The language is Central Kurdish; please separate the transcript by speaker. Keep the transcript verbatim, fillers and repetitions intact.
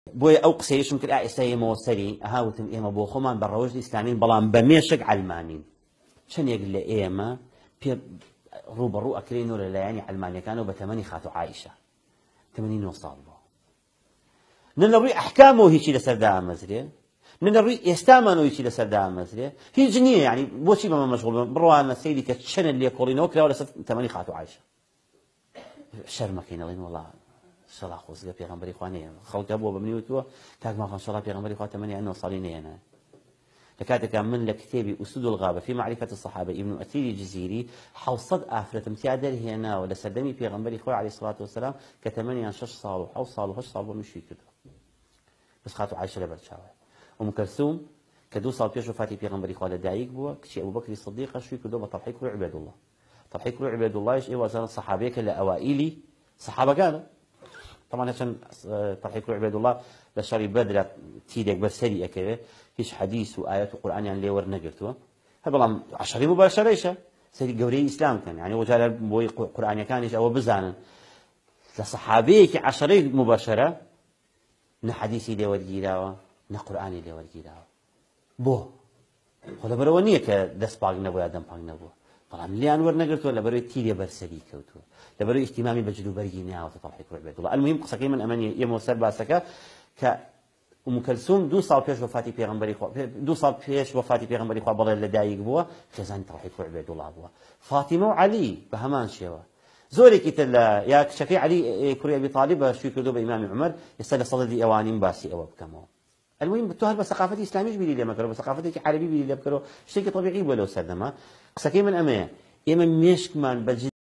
Speaker 1: بۆیە ئەو قسەیشم کرد ئێستا ئێمەوە سەری ئەهاوتم ئێمە بۆ خۆمان بە ڕەوەژ ئیسلامین بەڵام بە مێشک عەلمانین چەندێک لە ئێمە پێ ڕوبەڕوو ئەکرێن و لەلایەنی عەلمانیەکانەوە بە تەمەنی خاتو عایشە تەمەنی نۆ ساڵ بووە نە لە ڕووی ئەحکامەوە هیچی لەسەردا ئامەزرێ نە لە ڕووی ئێستامانەوە هیچی لەسەردا ئامەزرێ هیچ نییە یعنی بۆچی بەمە مەشغوڵ بن بڕوانە سەیری کە چەنە لێکۆڵینەوە کراوە لەسەر تەمەنی خاتو عایشە شەرمەکەین ئەڵێن وەڵڵا شەڵا خۆزگە پێغەمبەری خوا نەیە خەڵکە بۆ بە منی وتووە کاک ماڵخان شەڵا پێغەمبەری خوا تەمەنی نۆ ساڵی نەیەنە لە کاتێکا من لە کتێبی ئوسود الغابة في معرفة الصحابة ابن ئەتیری جزیری حەوسەد ئافرەتم تیا دەرهێناوە لە سەردەمی پێغەمبەری خۆی عەلەیهی سڵاتو وەسەلام کە تەمەنیان شەش ساڵ و حەوت ساڵ و هەشت ساڵ بۆ مشوی کردووە بەس خاتو عایشە لەبەر چاوە ئوم کەلثوم کە دوو ساڵ پێش وفاتی پێغەمبەری خوا لەدایک بووە کچی ئەبوبەکری سیدیقە شووی کردووە بە تەڵحی کوڕی عوبەیدوڵڵاه تەڵحی کوڕی عوبەیدوڵڵاهیش ئێوە سەحابەیەکە لە ئەوائیلی سەحابەکانە طبعا عشان طرحي كل عباد الله لشري بدر تيدك بسري أكله هيش حديث وآيات وقرآن يعني ليه ورنقلتوا هذا عشري مباشرة إيش سري جوري إسلام كان يعني وجال بوي قرآن كان إيش أو بزانا لصحابيك عشري مباشرة نحديثي ليه ورجيلاوا نقرآني ليه ورجيلاوا بو هذا برونية كدس باقنا بو آدم باقنا بو طبعا اللي أنور نقلتوا لبروي تيدي برسري كوتوا لبروي اهتمامي بجلو برجينا وتطلعي كل عباد الله المهم قصة كيما أماني يموسر باسكا ك أم كلثوم دو صال بيش وفاتي بيغمبري خوا دو صال بيش وفاتي بيغمبري خوا بلا لدايق بوا خزان طلعي كل عباد الله بوا فاطمة وعلي بهمان شيوا زوري كتل يا شفي علي كوري أبي طالب شو كردو بإمام عمر يصلي صدد أوانين باسي أو بكمو المهم بتوهر بثقافة إسلامية بيلي لما كرو بثقافة عربي بيلي لما كرو شيء طبيعي ولو سردما قصة كيما أماني إما مش كمان بجد